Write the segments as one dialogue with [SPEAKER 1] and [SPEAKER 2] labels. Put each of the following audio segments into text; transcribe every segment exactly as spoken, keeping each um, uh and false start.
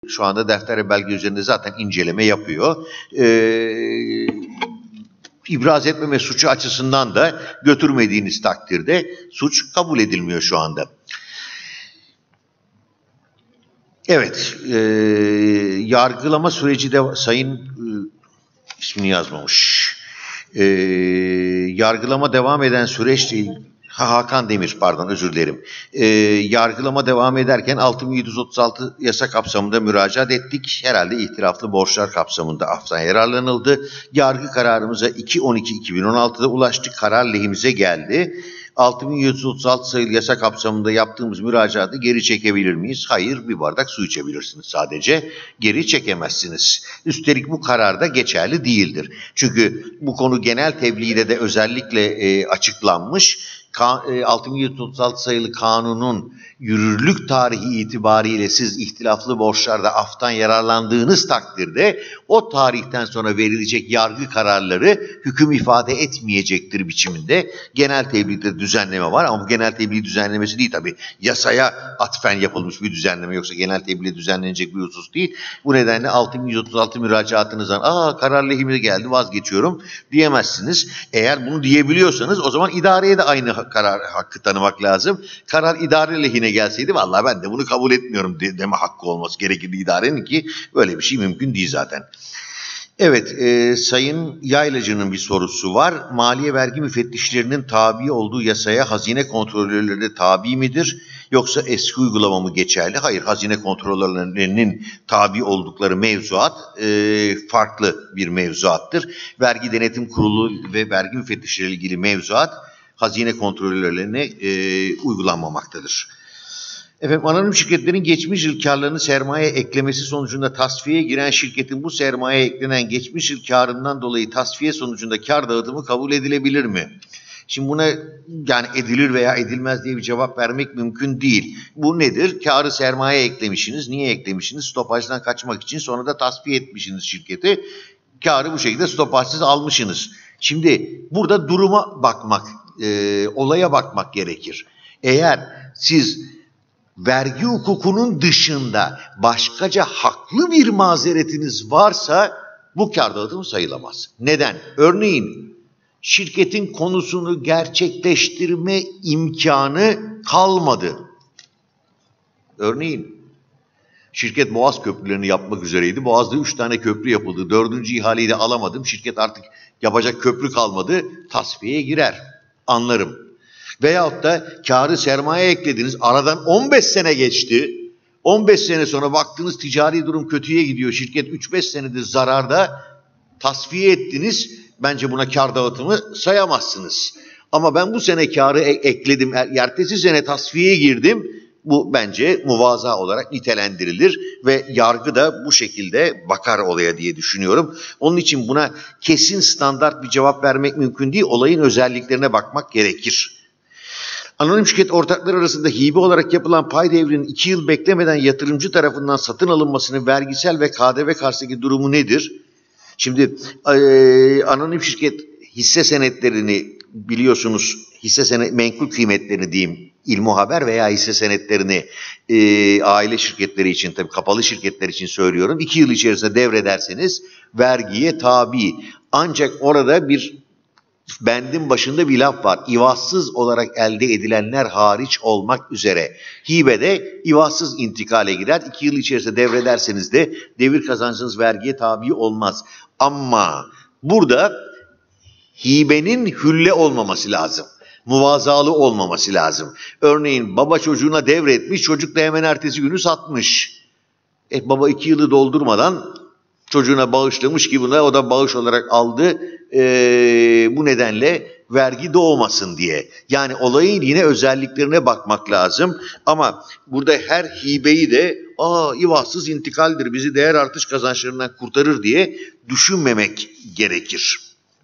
[SPEAKER 1] şu anda defter ve belge üzerinde zaten inceleme yapıyor. Ee, ibraz etmeme suçu açısından da götürmediğiniz takdirde suç kabul edilmiyor şu anda. Evet, e, yargılama süreci de sayın e, ismini yazmamış. E, yargılama devam eden süreçte ha, Hakan Demir pardon özür dilerim. E, yargılama devam ederken altı bin yedi yüz otuz altı yasa kapsamında müracaat ettik. Herhalde itiraflı borçlar kapsamında aftan yararlanıldı. Yargı kararımıza iki on iki iki bin on altıda ulaştık. Karar lehimize geldi. altı bin yedi yüz otuz altı sayılı yasa kapsamında yaptığımız müracaatı geri çekebilir miyiz? Hayır, bir bardak su içebilirsiniz sadece. Geri çekemezsiniz. Üstelik bu karar da geçerli değildir. Çünkü bu konu genel tebliğde de özellikle e, açıklanmış. altı bin yedi yüz otuz altı sayılı kanunun yürürlülük tarihi itibariyle siz ihtilaflı borçlarda aftan yararlandığınız takdirde o tarihten sonra verilecek yargı kararları hüküm ifade etmeyecektir biçiminde genel tebliğde düzenleme var ama bu genel tebliğ düzenlemesi değil tabii. Yasaya atfen yapılmış bir düzenleme yoksa genel tebliğ düzenlenecek bir husus değil. Bu nedenle altı bin yüz otuz altı müracaatınızdan aa karar lehime geldi vazgeçiyorum diyemezsiniz. Eğer bunu diyebiliyorsanız o zaman idareye de aynı karar hakkı tanımak lazım. Karar idare lehine gelseydi vallahi ben de bunu kabul etmiyorum de, deme hakkı olması gerekirdi idarenin ki böyle bir şey mümkün değil zaten. Evet, e, Sayın Yaylacı'nın bir sorusu var. Maliye vergi müfettişlerinin tabi olduğu yasaya hazine kontrolörleri de tabi midir? Yoksa eski uygulama mı geçerli? Hayır, hazine kontrolörlerinin tabi oldukları mevzuat e, farklı bir mevzuattır. Vergi Denetim Kurulu ve vergi müfettişleriyle ilgili mevzuat hazine kontrolörlerine e, uygulanmamaktadır. Efendim, anonim şirketlerin geçmiş yıl karlarını sermaye eklemesi sonucunda tasfiyeye giren şirketin bu sermaye eklenen geçmiş yıl karından dolayı tasfiye sonucunda kar dağıtımı kabul edilebilir mi? Şimdi buna yani edilir veya edilmez diye bir cevap vermek mümkün değil. Bu nedir? Karı sermaye eklemişsiniz. Niye eklemişsiniz? Stopajdan kaçmak için, sonra da tasfiye etmişsiniz şirketi. Karı bu şekilde stopajsız almışsınız. Şimdi burada duruma bakmak, e, olaya bakmak gerekir. Eğer siz vergi hukukunun dışında başkaca haklı bir mazeretiniz varsa bu kar dağıtımı sayılamaz. Neden? Örneğin şirketin konusunu gerçekleştirme imkanı kalmadı. Örneğin şirket Boğaz köprülerini yapmak üzereydi. Boğaz'da üç tane köprü yapıldı. Dördüncü ihaleyi de alamadım. Şirket artık yapacak köprü kalmadı. Tasfiyeye girer. Anlarım. Veyahut da kârı sermaye eklediniz. Aradan on beş sene geçti. on beş sene sonra baktınız ticari durum kötüye gidiyor. Şirket üç beş senedir zararda, tasfiye ettiniz. Bence buna kar dağıtımı sayamazsınız. Ama ben bu sene kârı ekledim. Ertesi sene tasfiyeye girdim. Bu bence muvaza olarak nitelendirilir ve yargı da bu şekilde bakar olaya diye düşünüyorum. Onun için buna kesin standart bir cevap vermek mümkün değil. Olayın özelliklerine bakmak gerekir. Anonim şirket ortakları arasında hibe olarak yapılan pay devrinin iki yıl beklemeden yatırımcı tarafından satın alınmasının vergisel ve K D V karşısındaki durumu nedir? Şimdi e, anonim şirket hisse senetlerini biliyorsunuz, hisse senet menkul kıymetlerini diyeyim, İlmu Haber veya hisse senetlerini e, aile şirketleri için, tabii kapalı şirketler için söylüyorum, iki yıl içerisinde devrederseniz vergiye tabi. Ancak orada bir bendin başında bir laf var. İvazsız olarak elde edilenler hariç olmak üzere. Hibede ivazsız intikale girer. İki yıl içerisinde devrederseniz de devir kazancınız vergiye tabi olmaz. Ama burada hibenin hülle olmaması lazım. Muvazalı olmaması lazım. Örneğin baba çocuğuna devretmiş, çocuk da hemen ertesi günü satmış. E, baba iki yılı doldurmadan çocuğuna bağışlamış ki buna o da bağış olarak aldı. Ee, bu nedenle vergi doğmasın diye. Yani olayın yine özelliklerine bakmak lazım. Ama burada her hibeyi de aa ivazsız intikaldir, bizi değer artış kazançlarından kurtarır diye düşünmemek gerekir.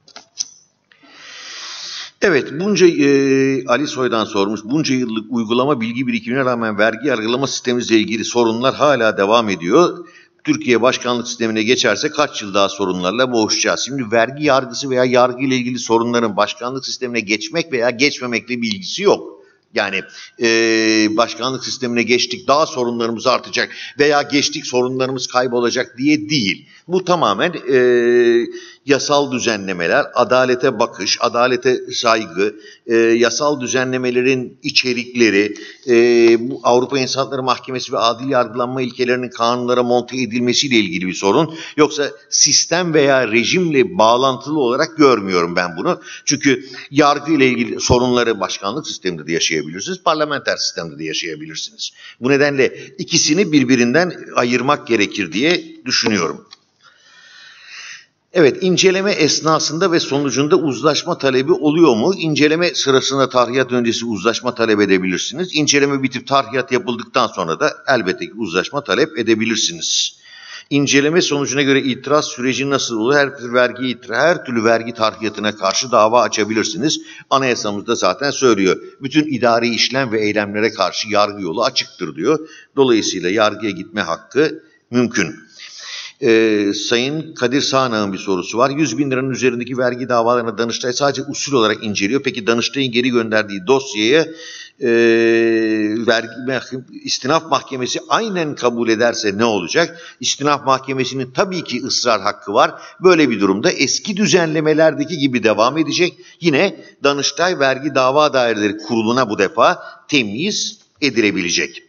[SPEAKER 1] Evet, bunca e, Ali Soy'dan sormuş. Bunca yıllık uygulama bilgi birikimine rağmen vergi yargılama sistemimizle ilgili sorunlar hala devam ediyor. Türkiye başkanlık sistemine geçerse kaç yıl daha sorunlarla boğuşacağız? Şimdi vergi yargısı veya yargı ile ilgili sorunların başkanlık sistemine geçmek veya geçmemekle bir ilgisi yok. Yani e, başkanlık sistemine geçtik, daha sorunlarımız artacak veya geçtik sorunlarımız kaybolacak diye değil. Bu tamamen e, yasal düzenlemeler, adalete bakış, adalete saygı, e, yasal düzenlemelerin içerikleri, e, bu Avrupa İnsan Hakları Mahkemesi ve adil yargılanma ilkelerinin kanunlara monte edilmesiyle ilgili bir sorun. Yoksa sistem veya rejimle bağlantılı olarak görmüyorum ben bunu. Çünkü yargı ile ilgili sorunları başkanlık sisteminde de yaşayabilirsiniz, parlamenter sistemde de yaşayabilirsiniz. Bu nedenle ikisini birbirinden ayırmak gerekir diye düşünüyorum. Evet, inceleme esnasında ve sonucunda uzlaşma talebi oluyor mu? İnceleme sırasında tahriyat öncesi uzlaşma talep edebilirsiniz. İnceleme bitip tahriyat yapıldıktan sonra da elbette ki uzlaşma talep edebilirsiniz. İnceleme sonucuna göre itiraz süreci nasıl olur? Her türlü vergi itiraz, her türlü vergi tahriyatına karşı dava açabilirsiniz. Anayasamızda zaten söylüyor. Bütün idari işlem ve eylemlere karşı yargı yolu açıktır diyor. Dolayısıyla yargıya gitme hakkı mümkün. Ee, Sayın Kadir Sağnak'ın bir sorusu var. yüz bin liranın üzerindeki vergi davalarına Danıştay sadece usul olarak inceliyor. Peki Danıştay'ın geri gönderdiği dosyayı e, vergi istinaf mahkemesi aynen kabul ederse ne olacak? İstinaf mahkemesinin tabii ki ısrar hakkı var. Böyle bir durumda eski düzenlemelerdeki gibi devam edecek. Yine Danıştay Vergi Dava Daireleri Kurulu'na bu defa temyiz edilebilecek.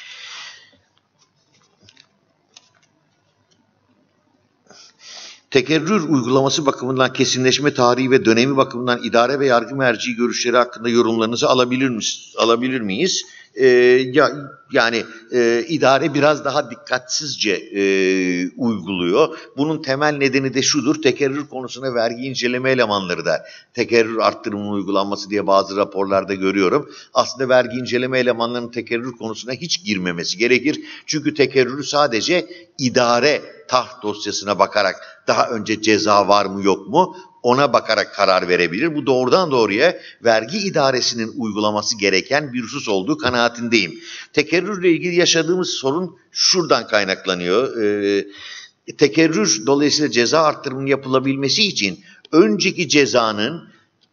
[SPEAKER 1] Tekerrür uygulaması bakımından kesinleşme tarihi ve dönemi bakımından idare ve yargı merci görüşleri hakkında yorumlarınızı alabilir miyiz? Alabilir miyiz? Ee, ya, yani e, idare biraz daha dikkatsizce e, uyguluyor. Bunun temel nedeni de şudur: tekerrür konusuna vergi inceleme elemanları da tekerrür arttırımının uygulanması diye bazı raporlarda görüyorum. Aslında vergi inceleme elemanlarının tekerrür konusuna hiç girmemesi gerekir. Çünkü tekerrürü sadece idare taht dosyasına bakarak, daha önce ceza var mı yok mu ona bakarak karar verebilir. Bu doğrudan doğruya vergi idaresinin uygulaması gereken bir husus olduğu kanaatindeyim. Tekerrürle ilgili yaşadığımız sorun şuradan kaynaklanıyor. Ee, tekerrür dolayısıyla ceza arttırımının yapılabilmesi için önceki cezanın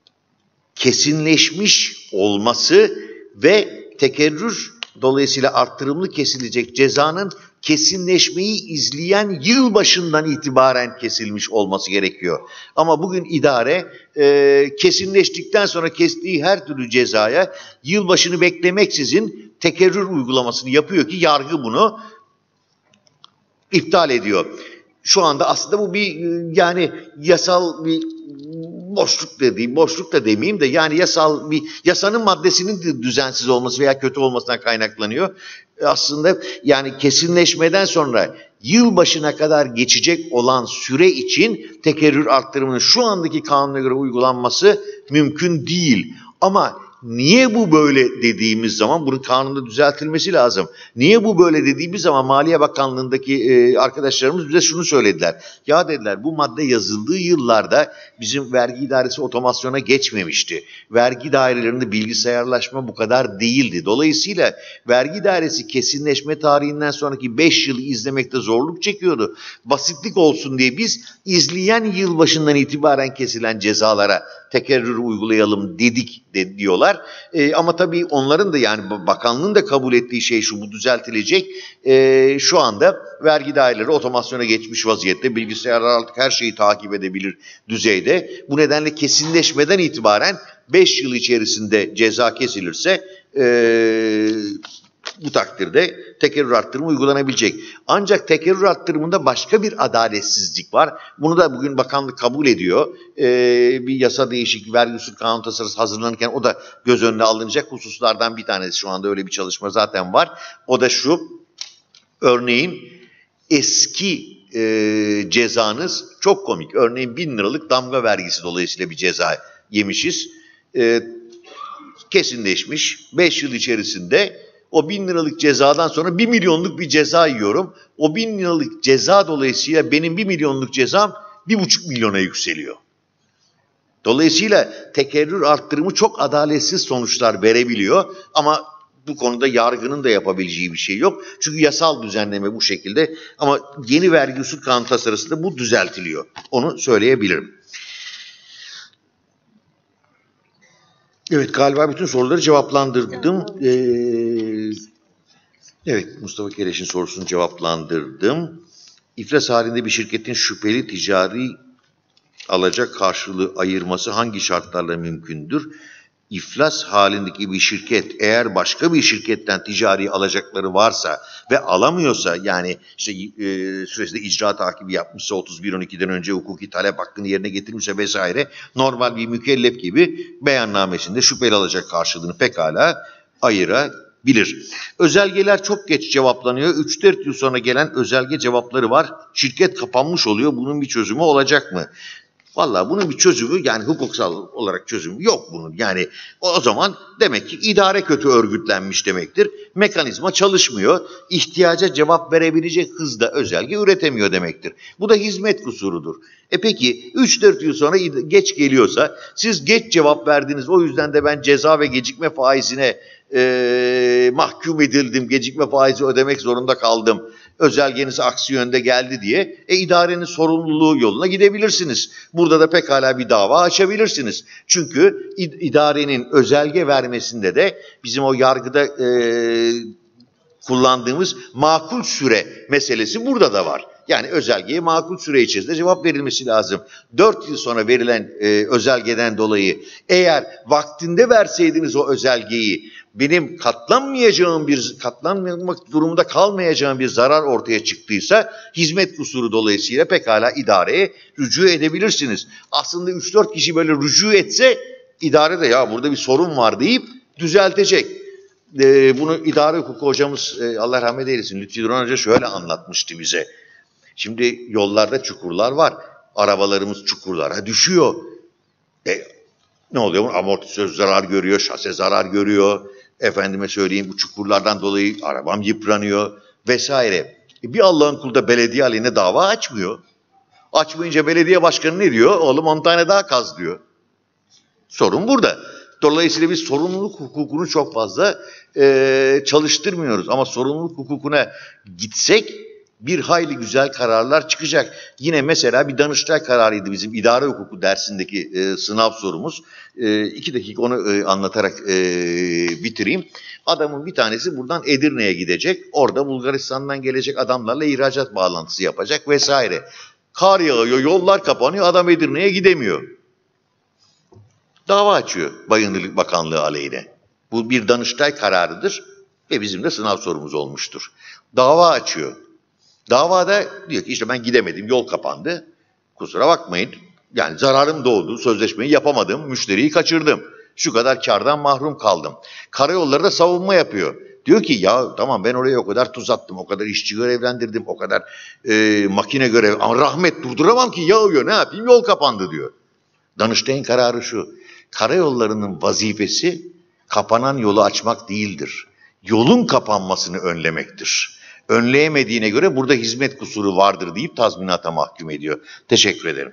[SPEAKER 1] kesinleşmiş olması ve tekerrür dolayısıyla arttırımlı kesilecek cezanın kesinleşmeyi izleyen yıl başından itibaren kesilmiş olması gerekiyor. Ama bugün idare e, kesinleştikten sonra kestiği her türlü cezaya yılbaşını beklemeksizin tekerrür uygulamasını yapıyor ki yargı bunu iptal ediyor. Şu anda aslında bu bir yani yasal bir boşluk dediğim, boşluk da demeyeyim de yani yasal bir yasanın maddesinin düzensiz olması veya kötü olmasından kaynaklanıyor. Aslında yani kesinleşmeden sonra yıl başına kadar geçecek olan süre için tekerrür arttırımının şu andaki kanuna göre uygulanması mümkün değil. Ama niye bu böyle dediğimiz zaman bunun kanunda düzeltilmesi lazım. Niye bu böyle dediğimiz zaman Maliye Bakanlığı'ndaki e, arkadaşlarımız bize şunu söylediler. Ya dediler, bu madde yazıldığı yıllarda bizim vergi idaresi otomasyona geçmemişti. Vergi dairelerinde bilgisayarlaşma bu kadar değildi. Dolayısıyla vergi dairesi kesinleşme tarihinden sonraki beş yılı izlemekte zorluk çekiyordu. Basitlik olsun diye biz izleyen yıl başından itibaren kesilen cezalara tekerrür uygulayalım dedik de diyorlar. E, ama tabii onların da yani bakanlığın da kabul ettiği şey şu: bu düzeltilecek. E, şu anda vergi daireleri otomasyona geçmiş vaziyette. Bilgisayarlar artık her şeyi takip edebilir düzeyde. Bu nedenle kesinleşmeden itibaren beş yıl içerisinde ceza kesilirse e, bu takdirde tekerrür arttırımı uygulanabilecek. Ancak tekerrür arttırımında başka bir adaletsizlik var. Bunu da bugün bakanlık kabul ediyor. Ee, bir yasa değişikliği, vergi usul kanun tasarısı hazırlanırken o da göz önüne alınacak hususlardan bir tanesi. Şu anda öyle bir çalışma zaten var. O da şu: örneğin eski e, cezanız çok komik. Örneğin bin liralık damga vergisi dolayısıyla bir ceza yemişiz. E, kesinleşmiş. beş yıl içerisinde o bin liralık cezadan sonra bir milyonluk bir ceza yiyorum. O bin liralık ceza dolayısıyla benim bir milyonluk cezam bir buçuk milyona yükseliyor. Dolayısıyla tekerrür arttırımı çok adaletsiz sonuçlar verebiliyor. Ama bu konuda yargının da yapabileceği bir şey yok. Çünkü yasal düzenleme bu şekilde. Ama yeni vergi usul kanun tasarısında bu düzeltiliyor. Onu söyleyebilirim. Evet, galiba bütün soruları cevaplandırdım. Ee, evet, Mustafa Keleş'in sorusunu cevaplandırdım. İflas halinde bir şirketin şüpheli ticari alacak karşılığı ayırması hangi şartlarla mümkündür? İflas halindeki bir şirket eğer başka bir şirketten ticari alacakları varsa ve alamıyorsa, yani işte e, süresinde icra takibi yapmışsa, otuz bir on ikiden önce hukuki talep hakkını yerine getirmişse vesaire, normal bir mükellef gibi beyannamesinde şüpheli alacak karşılığını pekala ayırabilir. Özelgeler çok geç cevaplanıyor. üç dört yıl sonra gelen özelge cevapları var. Şirket kapanmış oluyor. Bunun bir çözümü olacak mı? Vallahi bunun bir çözümü, yani hukuksal olarak çözümü yok bunun. Yani o zaman demek ki idare kötü örgütlenmiş demektir. Mekanizma çalışmıyor. İhtiyaca cevap verebilecek hızda özelge üretemiyor demektir. Bu da hizmet kusurudur. E peki üç dört yıl sonra geç geliyorsa, siz geç cevap verdiniz, o yüzden de ben ceza ve gecikme faizine e, mahkum edildim, gecikme faizi ödemek zorunda kaldım, özelgeniz aksi yönde geldi diye e, idarenin sorumluluğu yoluna gidebilirsiniz. Burada da pekala bir dava açabilirsiniz. Çünkü idarenin özelge vermesinde de bizim o yargıda e, kullandığımız makul süre meselesi burada da var. Yani özelgeye makul süre içerisinde cevap verilmesi lazım. dört yıl sonra verilen e, özelgeden dolayı eğer vaktinde verseydiniz o özelgeyi, benim katlanmayacağım bir, katlanmamak durumunda kalmayacağım bir zarar ortaya çıktıysa, hizmet kusuru dolayısıyla pekala idareye rücu edebilirsiniz. Aslında üç dört kişi böyle rücu etse, idare de ya burada bir sorun var deyip düzeltecek. Ee, bunu idare hukuku hocamız, e, Allah rahmet eylesin, Lütfi Duran Hoca şöyle anlatmıştı bize. Şimdi yollarda çukurlar var. Arabalarımız çukurlara düşüyor. E, ne oluyor? Amortisör zarar görüyor, şase zarar görüyor. Efendime söyleyeyim, bu çukurlardan dolayı arabam yıpranıyor vesaire. E, bir Allah'ın kulu da belediye aleyhine dava açmıyor. Açmayınca belediye başkanı ne diyor? Oğlum on tane daha kaz diyor. Sorun burada. Dolayısıyla biz sorumluluk hukukunu çok fazla e, çalıştırmıyoruz. Ama sorumluluk hukukuna gitsek bir hayli güzel kararlar çıkacak. Yine mesela bir Danıştay kararıydı bizim idare hukuku dersindeki e, sınav sorumuz. E, iki dakika onu e, anlatarak e, bitireyim. Adamın bir tanesi buradan Edirne'ye gidecek. Orada Bulgaristan'dan gelecek adamlarla ihracat bağlantısı yapacak vesaire. Kar yağıyor, yollar kapanıyor, adam Edirne'ye gidemiyor. Dava açıyor Bayındırlık Bakanlığı aleyhine. Bu bir Danıştay kararıdır ve bizim de sınav sorumuz olmuştur. Dava açıyor. Davada diyor ki işte ben gidemedim, yol kapandı. Kusura bakmayın, yani zararım doğdu, sözleşmeyi yapamadım, müşteriyi kaçırdım. Şu kadar kardan mahrum kaldım. Karayolları da savunma yapıyor. Diyor ki ya tamam, ben oraya o kadar tuz attım, o kadar işçi görevlendirdim, o kadar e, makine görev, ama rahmet durduramam ki, yağıyor, ne yapayım, yol kapandı diyor. Danıştay'ın kararı şu: karayollarının vazifesi kapanan yolu açmak değildir. Yolun kapanmasını önlemektir. Önleyemediğine göre burada hizmet kusuru vardır deyip tazminata mahkum ediyor. Teşekkür ederim.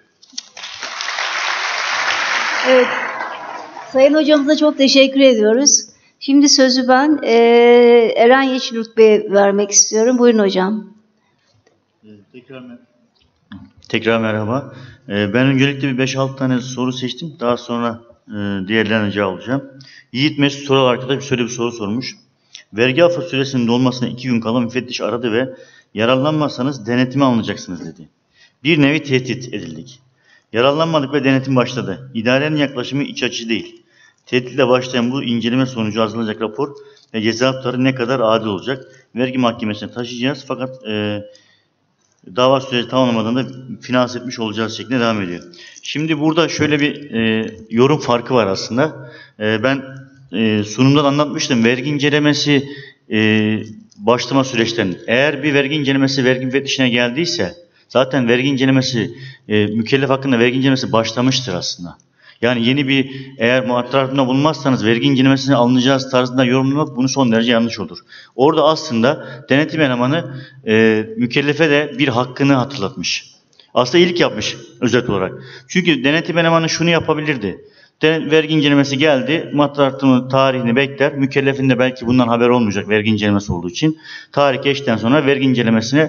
[SPEAKER 2] Evet, Sayın Hocamıza çok teşekkür ediyoruz. Şimdi sözü ben e, Eren Yeşilyurt Bey'e vermek istiyorum. Buyurun hocam.
[SPEAKER 3] Tekrar, mer Tekrar merhaba. Ee, ben öncelikle bir beş altı tane soru seçtim. Daha sonra e, diğerlerine cevaplayacağım. Yiğit Mesut soru arkadaş şöyle bir soru sormuş. Vergi affı süresinin dolmasına iki gün kala müfettiş aradı ve yararlanmazsanız denetime alınacaksınız dedi. Bir nevi tehdit edildik. Yararlanmadık ve denetim başladı. İdarenin yaklaşımı iç açıcı değil. Tehditle başlayan bu inceleme sonucu hazırlanacak rapor ve ceza tutarı ne kadar adil olacak? Vergi mahkemesine taşıyacağız fakat e, dava süreci tamamlamadığında finanse etmiş olacağız şeklinde devam ediyor. Şimdi burada şöyle bir e, yorum farkı var aslında. E, ben e, sunumdan anlatmıştım. Vergi incelemesi e, başlama süreçten. Eğer bir vergi incelemesi vergi müfettişine geldiyse zaten vergi incelemesi e, mükellef hakkında vergi incelemesi başlamıştır aslında. Yani yeni bir, eğer muhatabında bulunmazsanız vergi incelemesine alınacağız tarzında yorumlamak bunu son derece yanlış olur. Orada aslında denetim elemanı e, mükellefe de bir hakkını hatırlatmış. Aslında iyilik yapmış özet olarak. Çünkü denetim elemanı şunu yapabilirdi. De, vergi incelemesi geldi, muhatabının tarihini bekler. Mükellefin de belki bundan haber olmayacak vergi incelemesi olduğu için. Tarih geçtikten sonra vergi incelemesine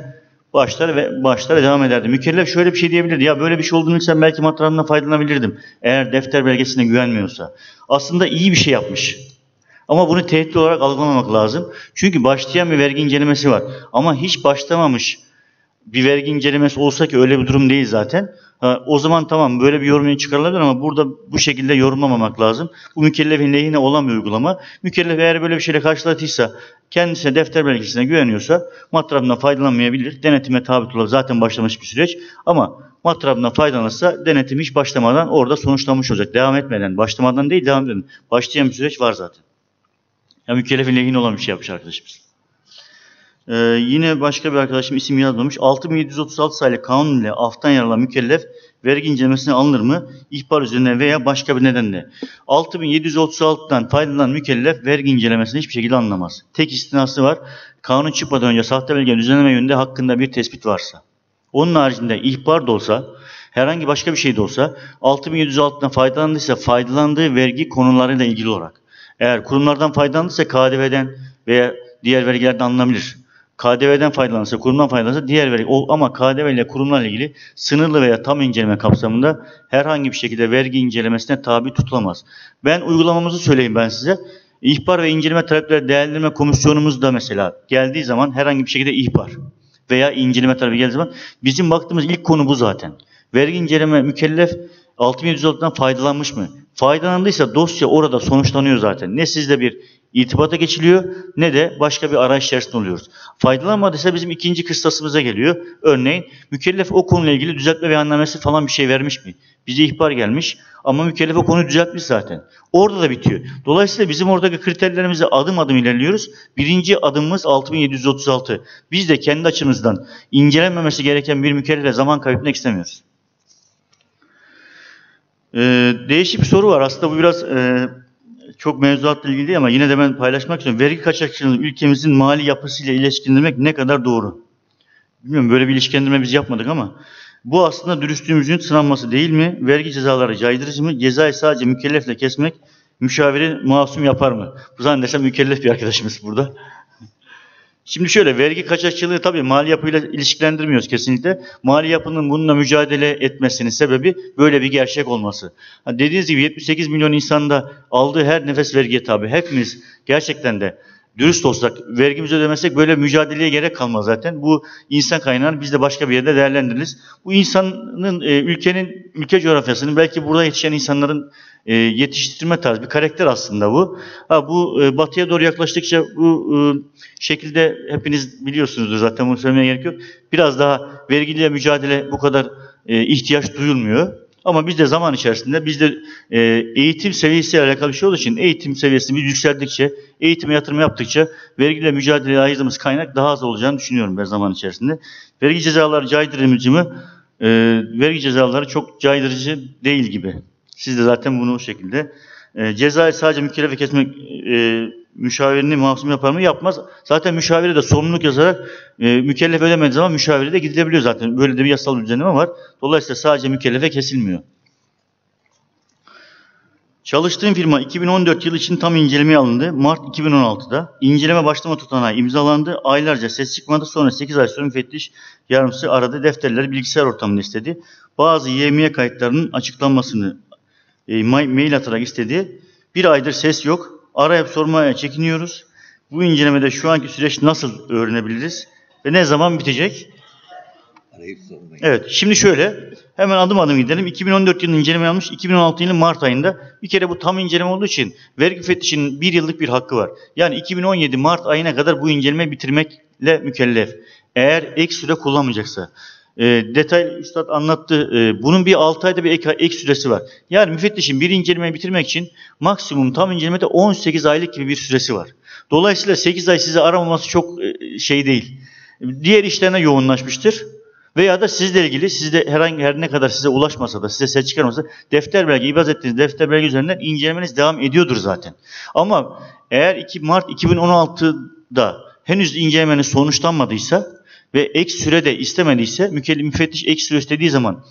[SPEAKER 3] Başlar ve başlara devam ederdi. Mükellef şöyle bir şey diyebilirdi. Ya böyle bir şey olduğunu bilsem belki matrağımdan faydalanabilirdim. Eğer defter belgesine güvenmiyorsa. Aslında iyi bir şey yapmış. Ama bunu tehdit olarak algılamamak lazım. Çünkü başlayan bir vergi incelemesi var. Ama hiç başlamamış bir vergi incelemesi olsa ki öyle bir durum değil zaten. Ha, o zaman tamam böyle bir yorum çıkarılabilir ama burada bu şekilde yorumlamamak lazım. Bu mükellefin lehine olan bir uygulama. Mükellef eğer böyle bir şeyle karşılaştıysa, kendisine defter belgesine güveniyorsa matrafından faydalanmayabilir. Denetime tabi tutulur. Zaten başlamış bir süreç. Ama matrafından faydalanırsa denetim hiç başlamadan orada sonuçlanmış olacak. Devam etmeden, başlamadan değil devam eden. Başlayan bir süreç var zaten. Ya mükellefin lehine olan bir şey yapmış arkadaşımız. Ee, yine başka bir arkadaşım isim yazmamış. altı bin yedi yüz otuz altı sayılı kanun ile aftan yararlanan mükellef vergi incelemesine alınır mı? İhbar üzerine veya başka bir nedenle. altı bin yedi yüz otuz altıdan faydalanan mükellef vergi incelemesini hiçbir şekilde anlamaz. Tek istinası var. Kanun çıkmadan önce sahte belge düzenleme yönünde hakkında bir tespit varsa. Onun haricinde ihbar da olsa, herhangi başka bir şey de olsa altı bin yedi yüz altıdan faydalandıysa faydalandığı vergi konularıyla ilgili olarak. Eğer kurumlardan faydalandıysa K D V'den veya diğer vergilerden alınabilir. K D V'den faydalanırsa, kurumdan faydalanırsa diğer vergi. O, ama K D V ile kurumlarla ilgili sınırlı veya tam inceleme kapsamında herhangi bir şekilde vergi incelemesine tabi tutulamaz. Ben uygulamamızı söyleyeyim ben size. İhbar ve inceleme talepleri değerlendirme komisyonumuz da mesela geldiği zaman herhangi bir şekilde ihbar veya inceleme talebi geldiği zaman bizim baktığımız ilk konu bu zaten. Vergi inceleme mükellef altı bin yedi yüz altıdan faydalanmış mı? Faydalandıysa dosya orada sonuçlanıyor zaten. Ne sizle bir irtibata geçiliyor ne de başka bir arayış içerisinde oluyoruz. Faydalanmadıysa bizim ikinci kıstasımıza geliyor. Örneğin mükellef o konuyla ilgili düzeltme beyannamesi falan bir şey vermiş mi? Bize ihbar gelmiş ama mükellef o konuyu düzeltmiş zaten. Orada da bitiyor. Dolayısıyla bizim oradaki kriterlerimize adım adım ilerliyoruz. Birinci adımımız altı bin yedi yüz otuz altı. Biz de kendi açımızdan incelenmemesi gereken bir mükellefe zaman kaybetmek istemiyoruz. Ee, değişik bir soru var. Aslında bu biraz e, çok mevzuatla ilgili değil ama yine de ben paylaşmak istiyorum. Vergi kaçakçılığını ülkemizin mali yapısıyla ilişkilendirmek ne kadar doğru? Bilmiyorum, böyle bir ilişkilendirme biz yapmadık ama bu aslında dürüstlüğümüzün sınanması değil mi? Vergi cezaları caydırıcı mı? Cezayı sadece mükellefle kesmek müşaviri masum yapar mı? Bu zannedersem mükellef bir arkadaşımız burada. Şimdi şöyle, vergi kaçakçılığı tabii mali yapıyla ilişkilendirmiyoruz kesinlikle. Mali yapının bununla mücadele etmesinin sebebi böyle bir gerçek olması. Ha, dediğiniz gibi yetmiş sekiz milyon insanda aldığı her nefes vergiye tabi. Hepimiz gerçekten de dürüst olsak, vergimizi ödemesek böyle mücadeleye gerek kalmaz zaten. Bu insan kaynağını biz de başka bir yerde değerlendiririz. Bu insanın, e, ülkenin, ülke coğrafyasının, belki burada yetişen insanların e, yetiştirme tarzı bir karakter aslında bu. Ha, bu e, batıya doğru yaklaştıkça bu e, şekilde hepiniz biliyorsunuzdur zaten, bunu söylemeye gerek yok. Biraz daha vergiyle mücadele bu kadar e, ihtiyaç duyulmuyor. Ama biz de zaman içerisinde, biz de e, eğitim seviyesiyle alakalı bir şey olduğu için eğitim seviyesini biz yükseldikçe, eğitime yatırım yaptıkça vergiyle mücadeleye ayırdığımız kaynak daha az olacağını düşünüyorum ben zaman içerisinde. Vergi cezaları caydırıcı mı? E, vergi cezaları çok caydırıcı değil gibi. Siz de zaten bunu o şekilde. E, cezayı sadece mükellefe kesmek e, müşavirini masum yapar mı? Yapmaz. Zaten müşavire de sorumluluk yazarak e, mükellef ödemediği zaman müşavire de gidilebiliyor zaten. Böyle de bir yasal düzenleme var. Dolayısıyla sadece mükellefe kesilmiyor. Çalıştığım firma iki bin on dört yılı için tam incelemeye alındı. Mart iki bin on altıda. İnceleme başlama tutanağı imzalandı. Aylarca ses çıkmadı. Sonra sekiz ay sonra müfettiş yardımcısı aradı. Defterleri bilgisayar ortamında istedi. Bazı Y M Y kayıtlarının açıklanmasını e, mail atarak istedi. Bir aydır ses yok. Arayıp sormaya çekiniyoruz. Bu incelemede şu anki süreç nasıl öğrenebiliriz ve ne zaman bitecek? Evet, şimdi şöyle, hemen adım adım gidelim. iki bin on dört yılında inceleme yapmış, iki bin on altı yılının Mart ayında. Bir kere bu tam inceleme olduğu için vergi müfettişinin bir yıllık bir hakkı var. Yani iki bin on yedi Mart ayına kadar bu inceleme bitirmekle mükellef. Eğer ek süre kullanmayacaksa. E, detay üstad anlattı. E, bunun bir altı ayda bir ek, ek süresi var. Yani müfettişin bir incelemeyi bitirmek için maksimum tam incelemede on sekiz aylık gibi bir süresi var. Dolayısıyla sekiz ay sizi aramaması çok e, şey değil. Diğer işlerine yoğunlaşmıştır. Veya da sizle ilgili, sizde herhangi her ne kadar size ulaşmasa da, size ses çıkarmasa, defter belge, ibaz ettiğiniz defter belge üzerinden incelemeniz devam ediyordur zaten. Ama eğer iki Mart iki bin on altıda henüz incelemeniz sonuçlanmadıysa ve ek süre de istemediyse, mükellef müfettiş ek süre istediği zaman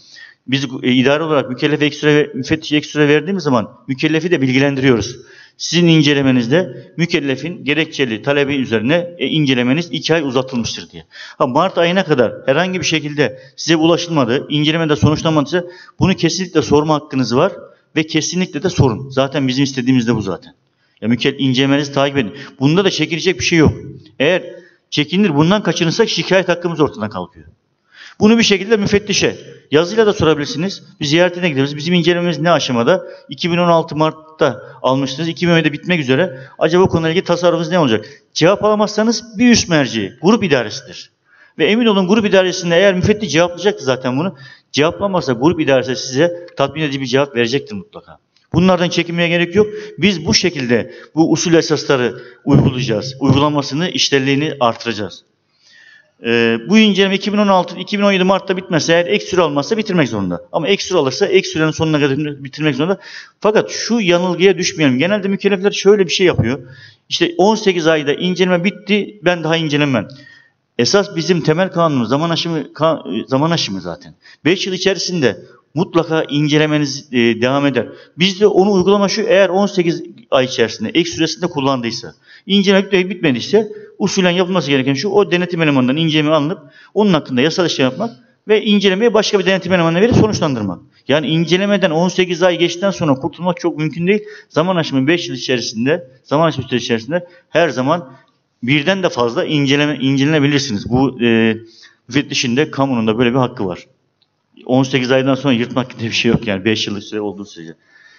[SPEAKER 3] Biz e, idare olarak mükellef ek süre, müfettiş ek süre verdiğimiz zaman mükellefi de bilgilendiriyoruz. Sizin incelemenizde mükellefin gerekçeli talebi üzerine e, incelemeniz iki ay uzatılmıştır diye. Ha, Mart ayına kadar herhangi bir şekilde size ulaşılmadı, incelemede sonuçlanmadıysa bunu kesinlikle sorma hakkınız var ve kesinlikle de sorun. Zaten bizim istediğimiz de bu zaten. Ya mükellef incelemenizi takip edin. Bunda da çekilecek bir şey yok. Eğer çekinir bundan kaçınırsak şikayet hakkımız ortadan kalkıyor. Bunu bir şekilde müfettişe yazıyla da sorabilirsiniz. Bir ziyaretine gideriz. Bizim incelememiz ne aşamada? iki bin on altı Mart'ta almıştınız. iki bin on yedide bitmek üzere. Acaba bu konuyla ilgili tasarrufunuz ne olacak? Cevap alamazsanız bir üst merci, grup idaresidir. Ve emin olun grup idaresinde eğer müfettiş cevaplayacaktı zaten bunu. Cevaplamazsa grup idaresi size tatmin edici bir cevap verecektir mutlaka. Bunlardan çekinmeye gerek yok. Biz bu şekilde bu usul esasları uygulayacağız. Uygulamasını, işlerliğini artıracağız. Ee, bu inceleme iki bin on altı iki bin on yedi Mart'ta bitmezse eğer ek süre almazsa bitirmek zorunda. Ama ek süre alırsa ek sürenin sonuna kadar bitirmek zorunda. Fakat şu yanılgıya düşmeyelim. Genelde mükellefler şöyle bir şey yapıyor. İşte on sekiz ayda inceleme bitti, ben daha incelemem. Esas bizim temel kanunumuz zaman aşımı zaman aşımı zaten. beş yıl içerisinde mutlaka incelemeniz e, devam eder. Bizde onu uygulama şu, eğer on sekiz ay içerisinde ek süresinde kullandıysa, inceleme bitmediyse usulen yapılması gereken şu, o denetim elemanından inceleme alınıp onun hakkında yasal işlem yapmak ve incelemeyi başka bir denetim elemanına verip sonuçlandırmak. Yani incelemeden on sekiz ay geçtikten sonra kurtulmak çok mümkün değil. Zaman aşımı beş yıl içerisinde, zaman aşımı süresi içerisinde her zaman birden de fazla inceleme, incelenebilirsiniz. Bu e, müfettişin de kamunun da böyle bir hakkı var. on sekiz aydan sonra yırtmak diye bir şey yok yani beş yıllık süre olduğu sürece.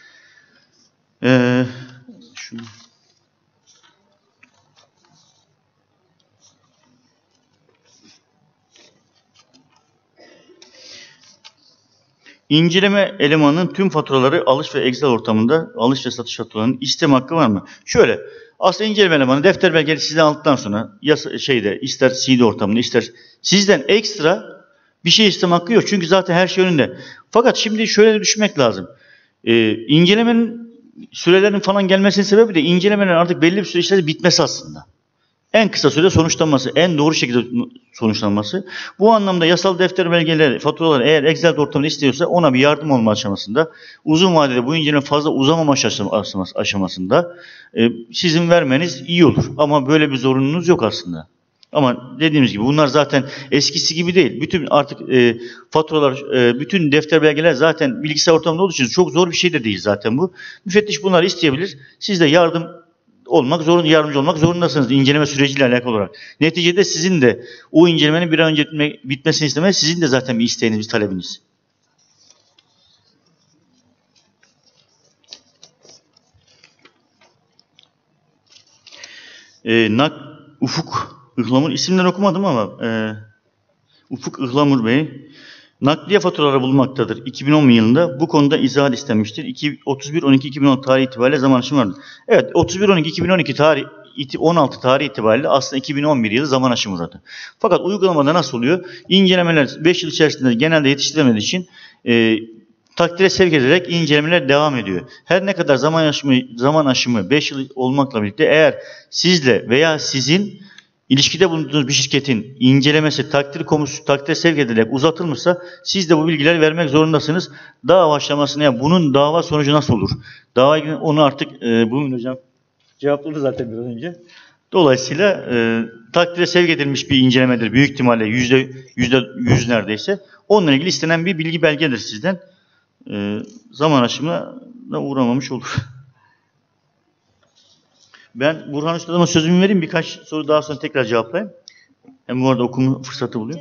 [SPEAKER 3] Ee, şunu. İnceleme elemanının tüm faturaları alış ve Excel ortamında alış ve satış faturalarının isteme hakkı var mı? Şöyle, aslında inceleme elemanı defter belgeleri sizden aldıktan sonra yasa, şeyde ister C D ortamında ister sizden ekstra bir şey isteme hakkı yok. Çünkü zaten her şey önünde. Fakat şimdi şöyle de düşünmek lazım. Ee, incelemenin sürelerinin falan gelmesinin sebebi de incelemenin artık belli bir süre içerisinde bitmesi aslında. En kısa sürede sonuçlanması, en doğru şekilde sonuçlanması. Bu anlamda yasal defter belgeleri, faturalar eğer Excel ortamında istiyorsa ona bir yardım olma aşamasında, uzun vadede bu inceleme fazla uzamama aşamasında e, sizin vermeniz iyi olur. Ama böyle bir zorunluluğunuz yok aslında. Ama dediğimiz gibi bunlar zaten eskisi gibi değil. Bütün artık e, faturalar, e, bütün defter belgeler zaten bilgisayar ortamında olduğu için çok zor bir şey de değil zaten bu. Müfettiş bunları isteyebilir. Siz de yardım olmak zorunda, yardımcı olmak zorundasınız inceleme süreciyle alakalı olarak. Neticede sizin de o incelemenin bir an önce bitmesini istemez. Sizin de zaten bir isteğiniz, bir talebiniz. E, Nak Ufuk Ihlamur, isimleri okumadım ama e, Ufuk Ihlamur Bey, nakliye faturaları bulunmaktadır. iki bin on yılında bu konuda izahat istenmiştir. otuz bir on iki iki bin on tarih itibariyle zaman aşımı vardır. Evet, otuz bir on iki iki bin on iki tarih, on altı tarih itibariyle aslında iki bin on bir yılı zaman aşımı uğradı. Fakat uygulamada nasıl oluyor? İncelemeler beş yıl içerisinde genelde yetiştiremediği için e, takdire sevk edilerek incelemeler devam ediyor. Her ne kadar zaman aşımı zaman aşımı beş yıl olmakla birlikte eğer sizle veya sizin İlişkide bulunduğunuz bir şirketin incelemesi takdir konusu takdire sevk edilerek uzatılmışsa siz de bu bilgileri vermek zorundasınız. Dava aşamasına, yani bunun dava sonucu nasıl olur? Dava onu artık e, bugün hocam cevapladı zaten biraz önce. Dolayısıyla e, takdire sevk edilmiş bir incelemedir. Büyük ihtimalle yüzde yüzde yüz neredeyse. Onunla ilgili istenen bir bilgi belgedir sizden. E, zaman aşımına uğramamış olur. Ben Burhan Usta'ma sözümü vereyim. Birkaç soru daha sonra tekrar cevaplayayım. Hem bu arada okuma fırsatı buluyor.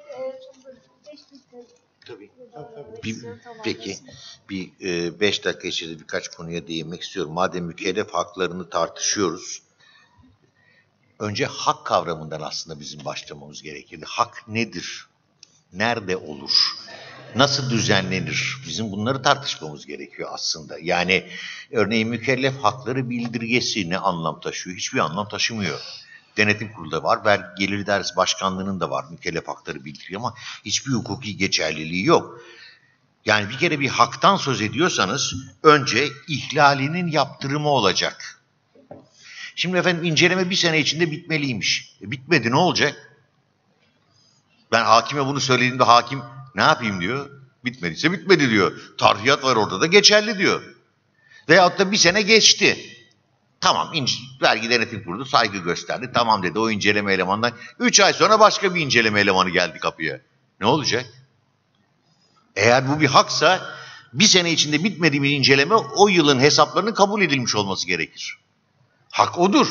[SPEAKER 1] Tabii. Bir, peki. Bir e, beş dakika içinde birkaç konuya değinmek istiyorum. Madem mükellef haklarını tartışıyoruz. Önce hak kavramından aslında bizim başlamamız gerekirdi. Hak nedir? Nerede olur? Nasıl düzenlenir? Bizim bunları tartışmamız gerekiyor aslında. Yani örneğin mükellef hakları bildirgesi ne anlam taşıyor? Hiçbir anlam taşımıyor. Denetim kurulu var, vergi gelir idaresi başkanlığının da var mükellef hakları bildiriyor ama hiçbir hukuki geçerliliği yok. Yani bir kere bir haktan söz ediyorsanız önce ihlalinin yaptırımı olacak. Şimdi efendim inceleme bir sene içinde bitmeliymiş. E bitmedi, ne olacak? Ben hakime bunu söylediğimde hakim ne yapayım diyor. Bitmediyse bitmedi diyor. Tarhiyat var orada da geçerli diyor. Veyahut da bir sene geçti. Tamam, vergi denetim kurulu saygı gösterdi. Tamam dedi o inceleme elemanından. Üç ay sonra başka bir inceleme elemanı geldi kapıya. Ne olacak? Eğer bu bir haksa bir sene içinde bitmediği bir inceleme o yılın hesaplarının kabul edilmiş olması gerekir. Hak odur.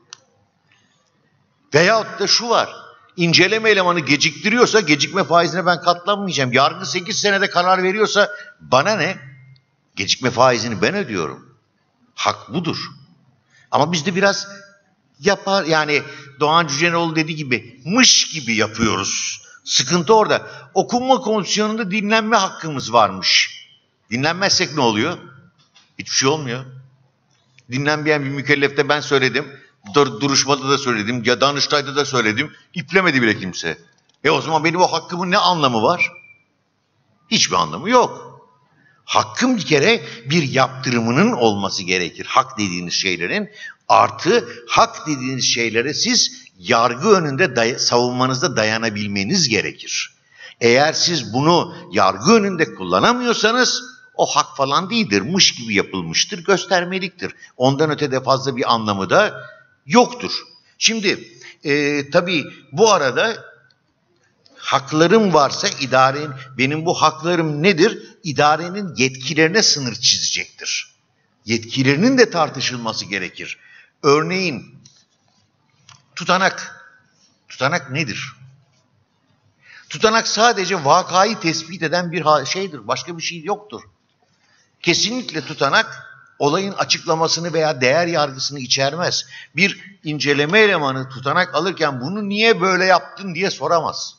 [SPEAKER 1] Veyahut da şu var. İnceleme elemanı geciktiriyorsa gecikme faizine ben katlanmayacağım. Yargı sekiz senede karar veriyorsa bana ne? Gecikme faizini ben ödüyorum. Hak budur. Ama biz de biraz yapar, yani Doğan Cücenoğlu dediği gibi mış gibi yapıyoruz. Sıkıntı orada. Okunma komisyonunda dinlenme hakkımız varmış. Dinlenmezsek ne oluyor? Hiçbir şey olmuyor. Dinlenmeyen bir mükellefte ben söyledim. Dur, duruşmada da söyledim. Ya Danıştay'da da söyledim. İplemedi bile kimse. E o zaman benim o hakkımın ne anlamı var? Hiçbir anlamı yok. Hakkın bir kere bir yaptırımının olması gerekir. Hak dediğiniz şeylerin artı hak dediğiniz şeylere siz yargı önünde day- savunmanızda dayanabilmeniz gerekir. Eğer siz bunu yargı önünde kullanamıyorsanız o hak falan değildir. Mış gibi yapılmıştır, göstermeliktir. Ondan öte de fazla bir anlamı da yoktur. Şimdi e, tabii bu arada haklarım varsa idarenin, benim bu haklarım nedir? İdarenin yetkilerine sınır çizecektir. Yetkilerinin de tartışılması gerekir. Örneğin tutanak. Tutanak nedir? Tutanak sadece vakayı tespit eden bir şeydir. Başka bir şey yoktur. Kesinlikle tutanak olayın açıklamasını veya değer yargısını içermez. Bir inceleme elemanı tutanak alırken bunu niye böyle yaptın diye soramaz.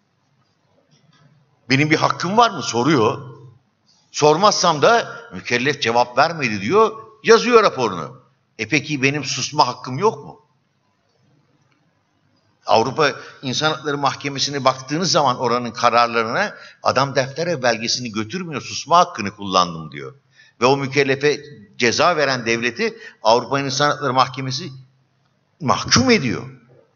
[SPEAKER 1] Benim bir hakkım var mı? Soruyor. Sormazsam da mükellef cevap vermedi diyor, yazıyor raporunu. E peki benim susma hakkım yok mu? Avrupa İnsan Hakları Mahkemesi'ne baktığınız zaman oranın kararlarına adam deftere belgesini götürmüyor, susma hakkını kullandım diyor. Ve o mükellefe ceza veren devleti Avrupa İnsan Hakları Mahkemesi mahkum ediyor.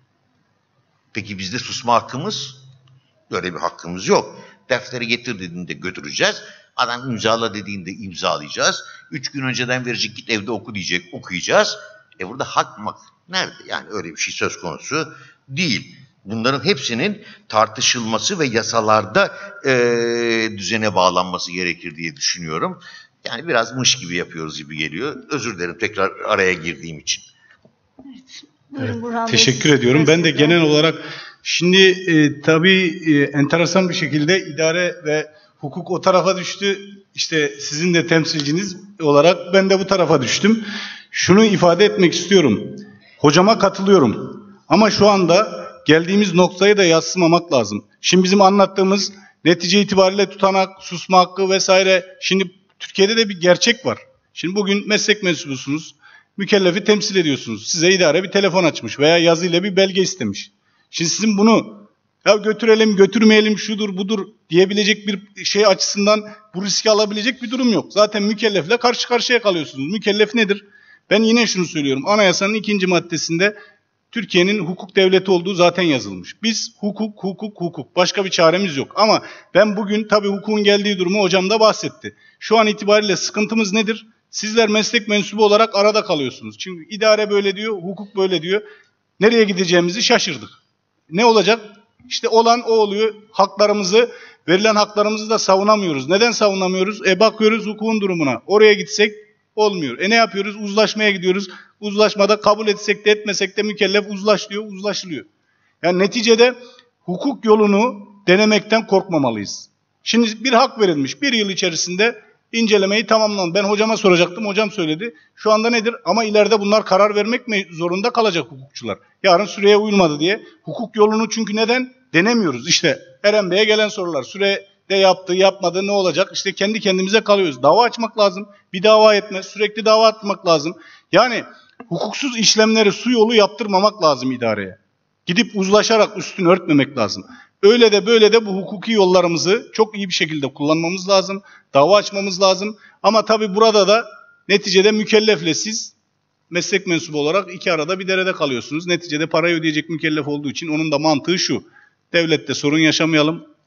[SPEAKER 1] Peki bizde susma hakkımız? Böyle bir hakkımız yok. Defteri getir dediğinde götüreceğiz. Adam imzala dediğinde imzalayacağız. Üç gün önceden verecek, git evde oku diyecek, okuyacağız. E burada hak mak nerede? Yani öyle bir şey söz konusu değil. Bunların hepsinin tartışılması ve yasalarda e, düzene bağlanması gerekir diye düşünüyorum. Yani biraz mış gibi yapıyoruz gibi geliyor. Özür dilerim tekrar araya girdiğim için.
[SPEAKER 2] Evet.
[SPEAKER 4] Evet, teşekkür ediyorum. Ben de genel olarak şimdi e, tabii e, enteresan bir şekilde idare ve hukuk o tarafa düştü. İşte sizin de temsilciniz olarak ben de bu tarafa düştüm. Şunu ifade etmek istiyorum. Hocama katılıyorum. Ama şu anda geldiğimiz noktayı da yadsımamak lazım. Şimdi bizim anlattığımız netice itibariyle tutanak, susma hakkı vesaire. Şimdi Türkiye'de de bir gerçek var. Şimdi bugün meslek mensubusunuz. Mükellefi temsil ediyorsunuz. Size idare bir telefon açmış veya yazıyla bir belge istemiş. Şimdi sizin bunu ya götürelim, götürmeyelim, şudur, budur diyebilecek bir şey açısından bu riski alabilecek bir durum yok. Zaten mükellefle karşı karşıya kalıyorsunuz. Mükellef nedir? Ben yine şunu söylüyorum. Anayasanın ikinci maddesinde Türkiye'nin hukuk devleti olduğu zaten yazılmış. Biz hukuk, hukuk, hukuk. Başka bir çaremiz yok. Ama ben bugün tabii hukukun geldiği durumu hocam da bahsetti. Şu an itibariyle sıkıntımız nedir? Sizler meslek mensubu olarak arada kalıyorsunuz. Çünkü idare böyle diyor, hukuk böyle diyor. Nereye gideceğimizi şaşırdık. Ne olacak? İşte olan o oluyor. Haklarımızı, verilen haklarımızı da savunamıyoruz. Neden savunamıyoruz? E bakıyoruz hukukun durumuna. Oraya gitsek olmuyor. E ne yapıyoruz? Uzlaşmaya gidiyoruz. Uzlaşmada kabul etsek de etmesek de mükellef uzlaş diyor, uzlaşılıyor. Yani neticede hukuk yolunu denemekten korkmamalıyız. Şimdi bir hak verilmiş. Bir yıl içerisinde incelemeyi tamamlandı. Ben hocama soracaktım. Hocam söyledi. Şu anda nedir? Ama ileride bunlar karar vermek mi zorunda kalacak hukukçular? Yarın süreye uyulmadı diye. Hukuk yolunu çünkü neden? Denemiyoruz. İşte Eren Bey'e gelen sorular. Sürede yaptı, yapmadı ne olacak? İşte kendi kendimize kalıyoruz. Dava açmak lazım. Bir dava etmez. Sürekli dava atmak lazım. Yani hukuksuz işlemleri su yolu yaptırmamak lazım idareye. Gidip uzlaşarak üstünü örtmemek lazım. Öyle de böyle de bu hukuki yollarımızı çok iyi bir şekilde kullanmamız lazım. Dava açmamız lazım. Ama tabii burada da neticede mükellefle siz meslek mensubu olarak iki arada bir derede kalıyorsunuz. Neticede parayı ödeyecek mükellef olduğu için onun da mantığı şu. Devlette sorun yaşamayalım.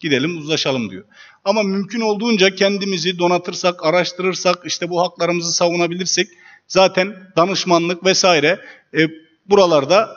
[SPEAKER 4] Gidelim uzlaşalım diyor. Ama mümkün olduğunca kendimizi donatırsak, araştırırsak, işte bu haklarımızı savunabilirsek zaten danışmanlık vesaire e, buralarda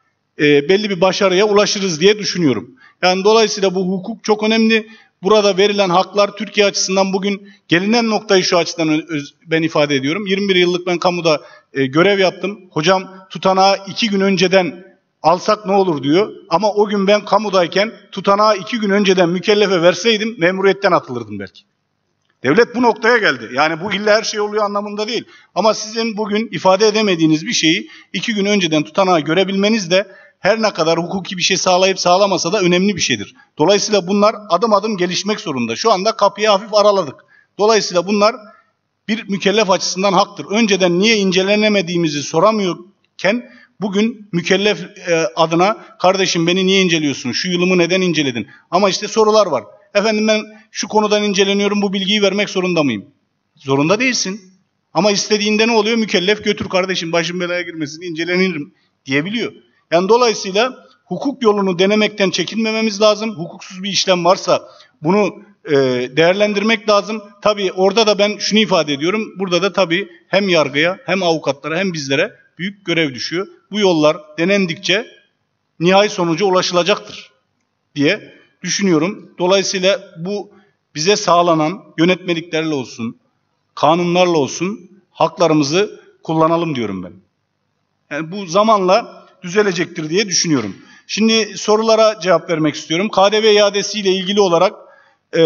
[SPEAKER 4] e, belli bir başarıya ulaşırız diye düşünüyorum. Yani dolayısıyla bu hukuk çok önemli. Burada verilen haklar Türkiye açısından bugün gelinen noktayı şu açıdan ben ifade ediyorum. yirmi bir yıllık ben kamuda e, görev yaptım. Hocam tutanağı iki gün önceden alsak ne olur diyor. Ama o gün ben kamudayken tutanağı iki gün önceden mükellefe verseydim memuriyetten atılırdım belki. Devlet bu noktaya geldi. Yani bu illa her şey oluyor anlamında değil. Ama sizin bugün ifade edemediğiniz bir şeyi iki gün önceden tutanağı görebilmeniz de her ne kadar hukuki bir şey sağlayıp sağlamasa da önemli bir şeydir. Dolayısıyla bunlar adım adım gelişmek zorunda. Şu anda kapıyı hafif araladık. Dolayısıyla bunlar bir mükellef açısından haktır. Önceden niye incelenemediğimizi soramıyorken bugün mükellef e, adına kardeşim beni niye inceliyorsun? Şu yılımı neden inceledin? Ama işte sorular var. Efendim ben şu konudan inceleniyorum, bu bilgiyi vermek zorunda mıyım? Zorunda değilsin. Ama istediğinde ne oluyor? Mükellef götür kardeşim başım belaya girmesin incelenirim diyebiliyor. Yani dolayısıyla hukuk yolunu denemekten çekinmememiz lazım. Hukuksuz bir işlem varsa bunu e, değerlendirmek lazım. Tabii orada da ben şunu ifade ediyorum. Burada da tabii hem yargıya hem avukatlara hem bizlere büyük görev düşüyor. Bu yollar denendikçe nihai sonuca ulaşılacaktır diye düşünüyorum. Dolayısıyla bu bize sağlanan yönetmeliklerle olsun, kanunlarla olsun haklarımızı kullanalım diyorum ben. Yani bu zamanla düzelecektir diye düşünüyorum. Şimdi sorulara cevap vermek istiyorum. K D V iadesiyle ilgili olarak e,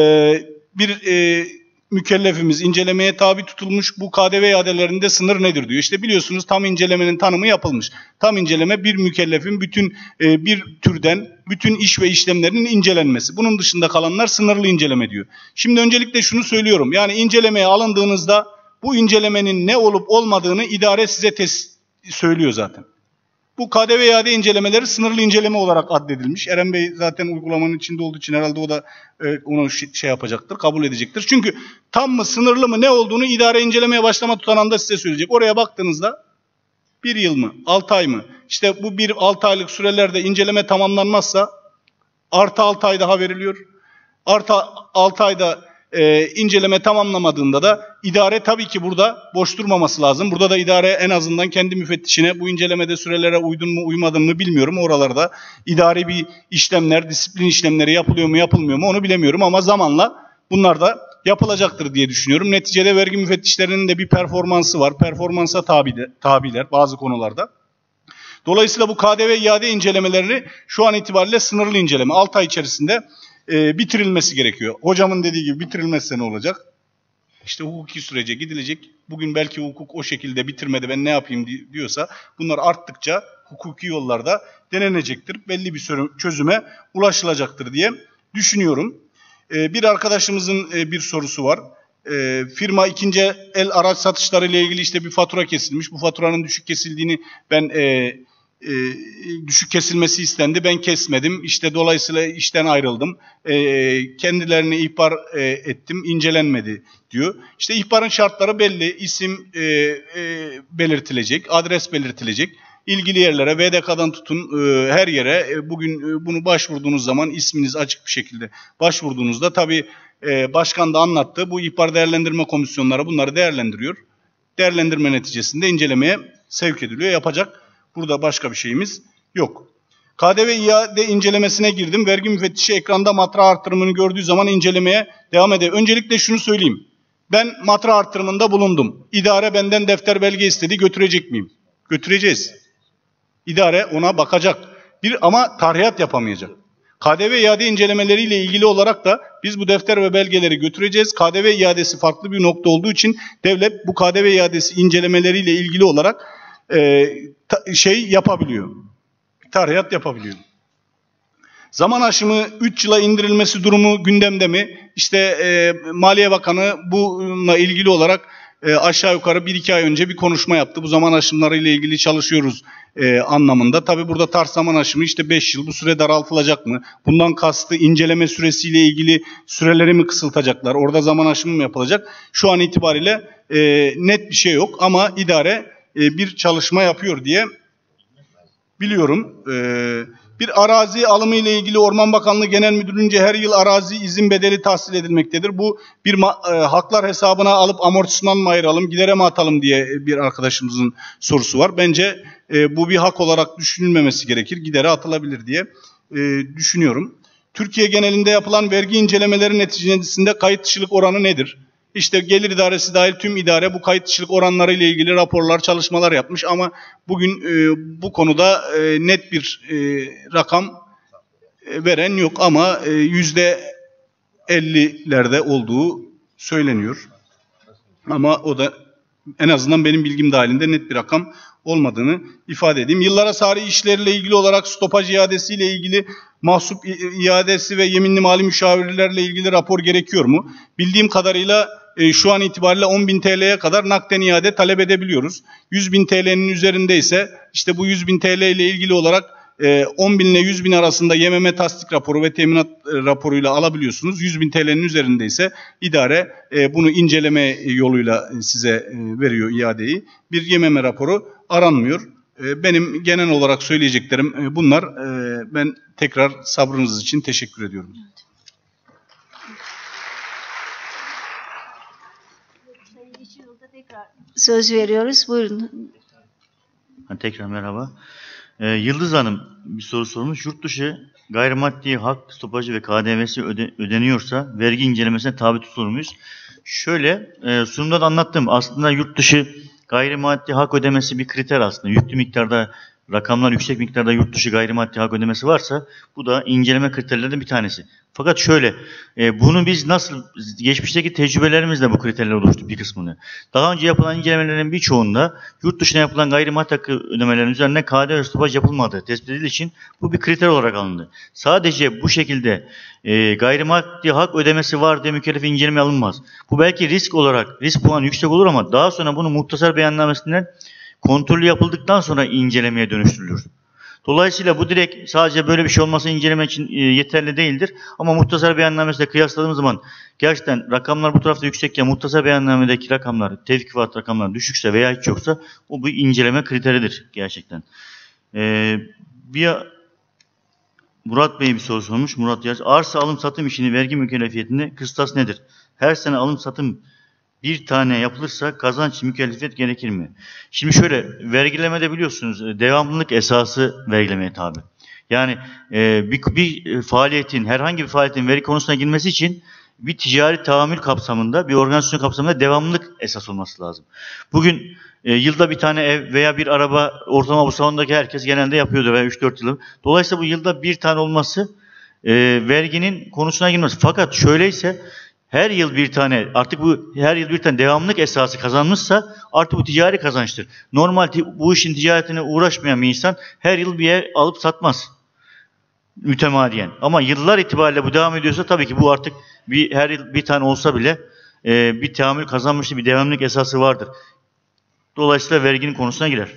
[SPEAKER 4] bir e, mükellefimiz incelemeye tabi tutulmuş. Bu K D V iadelerinde sınır nedir diyor. İşte biliyorsunuz tam incelemenin tanımı yapılmış. Tam inceleme bir mükellefin bütün e, bir türden bütün iş ve işlemlerinin incelenmesi. Bunun dışında kalanlar sınırlı inceleme diyor. Şimdi öncelikle şunu söylüyorum. Yani incelemeye alındığınızda bu incelemenin ne olup olmadığını idare size tes- söylüyor zaten. Bu K D V iade incelemeleri sınırlı inceleme olarak addedilmiş. Eren Bey zaten uygulamanın içinde olduğu için herhalde o da e, onu şey yapacaktır, kabul edecektir. Çünkü tam mı sınırlı mı ne olduğunu idare incelemeye başlama tutanağında size söyleyecek. Oraya baktığınızda bir yıl mı, altı ay mı? İşte bu bir altı aylık sürelerde inceleme tamamlanmazsa artı altı ay daha veriliyor. Artı altı ayda e, inceleme tamamlamadığında da idare tabii ki burada boş durmaması lazım. Burada da idare en azından kendi müfettişine bu incelemede sürelere uydun mu uymadın mı bilmiyorum. Oralarda idari bir işlemler, disiplin işlemleri yapılıyor mu yapılmıyor mu onu bilemiyorum ama zamanla bunlar da yapılacaktır diye düşünüyorum. Neticede vergi müfettişlerinin de bir performansı var. Performansa tabiler, tabiler bazı konularda. Dolayısıyla bu K D V iade incelemelerini şu an itibariyle sınırlı inceleme altı ay içerisinde e, bitirilmesi gerekiyor. Hocamın dediği gibi bitirilmezse ne olacak? İşte hukuki sürece gidilecek. Bugün belki hukuk o şekilde bitirmedi ben ne yapayım diyorsa bunlar arttıkça hukuki yollarda denenecektir. Belli bir çözüme ulaşılacaktır diye düşünüyorum. E, bir arkadaşımızın e, bir sorusu var. E, firma ikinci el araç satışları ile ilgili işte bir fatura kesilmiş. Bu faturanın düşük kesildiğini ben e, e, düşük kesilmesi istendi. Ben kesmedim. İşte dolayısıyla işten ayrıldım. E, kendilerini ihbar e, ettim. İncelenmedi diyor. İşte ihbarın şartları belli. İsim e, e, belirtilecek. Adres belirtilecek. İlgili yerlere, V D K'dan tutun e, her yere e, bugün e, bunu başvurduğunuz zaman isminiz açık bir şekilde başvurduğunuzda tabii e, başkan da anlattı. Bu ihbar değerlendirme komisyonları bunları değerlendiriyor. Değerlendirme neticesinde incelemeye sevk ediliyor. Yapacak burada başka bir şeyimiz yok. K D V iade incelemesine girdim. Vergi müfettişi ekranda matra artırımını gördüğü zaman incelemeye devam ediyor. Öncelikle şunu söyleyeyim. Ben matra artırımında bulundum. İdare benden defter belge istedi. Götürecek miyim? Götüreceğiz. İdare ona bakacak. Bir ama tarihat yapamayacak. K D V iade incelemeleriyle ilgili olarak da biz bu defter ve belgeleri götüreceğiz. K D V iadesi farklı bir nokta olduğu için devlet bu K D V iadesi incelemeleriyle ilgili olarak e, ta, şey yapabiliyor. Tarihat yapabiliyor. Zaman aşımı üç yıla indirilmesi durumu gündemde mi? İşte e, Maliye Bakanı bununla ilgili olarak e, aşağı yukarı bir iki ay önce bir konuşma yaptı. Bu zaman aşımları ile ilgili çalışıyoruz e, anlamında. Tabi burada tarz zaman aşımı işte beş yıl bu süre daraltılacak mı? Bundan kastı inceleme süresiyle ilgili süreleri mi kısaltacaklar? Orada zaman aşımı mı yapılacak? Şu an itibariyle e, net bir şey yok ama idare e, bir çalışma yapıyor diye biliyorum. E, Bir arazi alımı ile ilgili Orman Bakanlığı Genel Müdürlüğü'nce her yıl arazi izin bedeli tahsil edilmektedir. Bu bir e, haklar hesabına alıp amortisman mı ayıralım, gidere mi atalım diye bir arkadaşımızın sorusu var. Bence e, bu bir hak olarak düşünülmemesi gerekir, gidere atılabilir diye e, düşünüyorum. Türkiye genelinde yapılan vergi incelemeleri neticesinde kayıt dışılık oranı nedir? İşte Gelir İdaresi dahil tüm idare bu kayıt dışılık oranları ile ilgili raporlar, çalışmalar yapmış ama bugün e, bu konuda e, net bir e, rakam e, veren yok ama e, yüzde ellilerde olduğu söyleniyor. Ama o da en azından benim bilgim dahilinde net bir rakam olmadığını ifade edeyim. Yıllara sari işlerle ilgili olarak stopaj iadesiyle ilgili mahsup iadesi ve yeminli mali müşavirlerle ilgili rapor gerekiyor mu? Bildiğim kadarıyla e, şu an itibariyle on bin T L'ye kadar nakden iade talep edebiliyoruz. yüz bin T L'nin üzerinde ise işte bu yüz bin T L ile ilgili olarak e, on bin ile yüz bin arasında Y M M tasdik raporu ve teminat e, raporuyla alabiliyorsunuz. yüz bin T L'nin üzerinde ise idare e, bunu inceleme yoluyla size e, veriyor iadeyi. Bir Y M M raporu aranmıyor. E, benim genel olarak söyleyeceklerim e, bunlar. E, ben tekrar sabrınız için teşekkür ediyorum.
[SPEAKER 2] Söz veriyoruz. Buyurun.
[SPEAKER 3] Tekrar merhaba. Ee, Yıldız Hanım bir soru sormuş. Yurt dışı gayrimaddi hak stopajı ve K D V'si öde, ödeniyorsa vergi incelemesine tabi tutulur muyuz? Şöyle e, sunumda da anlattım. Aslında yurt dışı gayrimaddi hak ödemesi bir kriter aslında. Yüklü miktarda rakamlar yüksek miktarda yurt dışı gayrimaddi hak ödemesi varsa bu da inceleme kriterlerinden bir tanesi. Fakat şöyle, e, bunu biz nasıl, geçmişteki tecrübelerimizle bu kriterler oluştu bir kısmını. Daha önce yapılan incelemelerin birçoğunda yurt dışına yapılan gayrimaddi hakkı ödemelerin üzerine K D V stopaj yapılmadığı tespit edildiği için bu bir kriter olarak alındı. Sadece bu şekilde e, gayrimaddi hak ödemesi var diye mükellef inceleme alınmaz. Bu belki risk olarak, risk puanı yüksek olur ama daha sonra bunu muhtasar beyannamesinden kontrolü yapıldıktan sonra incelemeye dönüştürülür. Dolayısıyla bu direkt sadece böyle bir şey olması inceleme için yeterli değildir. Ama muhtasar beyannamesiyle kıyasladığımız zaman gerçekten rakamlar bu tarafta yüksekken muhtasar beyannamedeki rakamlar, tevkifat rakamlar düşükse veya hiç yoksa o bir inceleme kriteridir gerçekten. Ee, bir Murat Bey bir soru sormuş. Murat Yaz. Arsa alım satım işini vergi mükellefiyetinde kıstas nedir? Her sene alım satım bir tane yapılırsa kazanç mükellefiyet gerekir mi? Şimdi şöyle, vergilemede biliyorsunuz devamlılık esası vergilemeye tabi. Yani e, bir, bir faaliyetin, herhangi bir faaliyetin vergi konusuna girmesi için bir ticari tahammül kapsamında, bir organizasyon kapsamında devamlılık esas olması lazım. Bugün e, yılda bir tane ev veya bir araba ortalama bu salondaki herkes genelde yapıyordu veya üç dört yıl. Dolayısıyla bu yılda bir tane olması e, verginin konusuna girmez. Fakat şöyleyse, her yıl bir tane, artık bu her yıl bir tane devamlılık esası kazanmışsa artık bu ticari kazançtır. Normal bu işin ticaretine uğraşmayan bir insan her yıl bir yer alıp satmaz. Mütemadiyen. Ama yıllar itibariyle bu devam ediyorsa tabii ki bu artık bir her yıl bir tane olsa bile e, bir tahammül kazanmıştır, bir devamlılık esası vardır. Dolayısıyla verginin konusuna girer.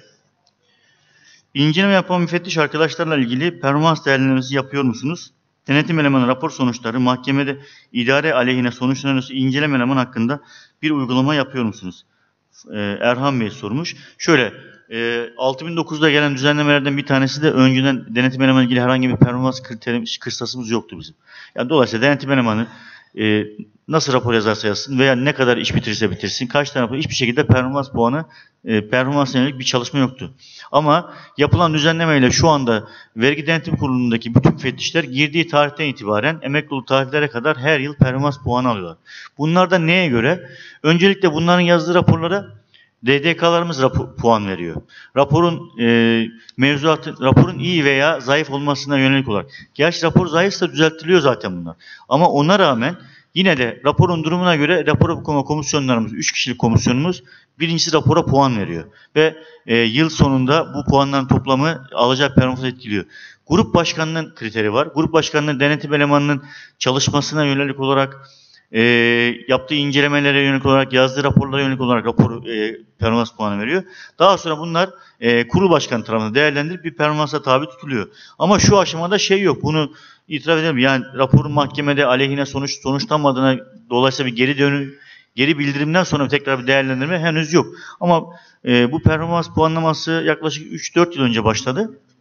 [SPEAKER 3] İnceleme yapan müfettiş arkadaşlarla ilgili performans değerlendirmesi yapıyor musunuz? Denetim elemanı rapor sonuçları mahkemede idare aleyhine sonuçlanırsa inceleme elemanı hakkında bir uygulama yapıyor musunuz? Ee, Erhan Bey sormuş. Şöyle, e, altı bin dokuzda gelen düzenlemelerden bir tanesi de önceden denetim elemanı ilgili herhangi bir performans kriteri, kıstasımız yoktu bizim. Yani dolayısıyla denetim elemanı e, nasıl rapor yazarsa yazsın veya ne kadar iş bitirirse bitirsin, kaç tane rapor, hiçbir şekilde performans puanı, e, performans yönelik bir çalışma yoktu. Ama yapılan düzenlemeyle şu anda Vergi Denetim Kurulu'ndaki bütün müfettişler girdiği tarihten itibaren emekli olduğu tarihlere kadar her yıl performans puanı alıyorlar. Bunlar da neye göre? Öncelikle bunların yazdığı raporlara D D K'larımız rapor, puan veriyor. Raporun e, mevzuatı, raporun iyi veya zayıf olmasına yönelik olarak. Gerçi rapor zayıfsa düzeltiliyor zaten bunlar. Ama ona rağmen yine de raporun durumuna göre rapor okuma komisyonlarımız, üç kişilik komisyonumuz birincisi rapora puan veriyor. Ve e, yıl sonunda bu puanların toplamı alacağı performans etkiliyor. Grup başkanının kriteri var. Grup başkanının denetim elemanının çalışmasına yönelik olarak, e, yaptığı incelemelere yönelik olarak, yazdığı raporlara yönelik olarak rapor e, performans puanı veriyor. Daha sonra bunlar e, kurul başkanı tarafından değerlendirip bir performansa tabi tutuluyor. Ama şu aşamada şey yok. Bunu itiraf edelim. Yani raporun mahkemede aleyhine sonuç sonuçlanmadığına dolayısıyla bir geri dönü geri bildirimden sonra tekrar bir değerlendirme henüz yok. Ama e, bu performans puanlaması yaklaşık üç dört yıl önce başladı.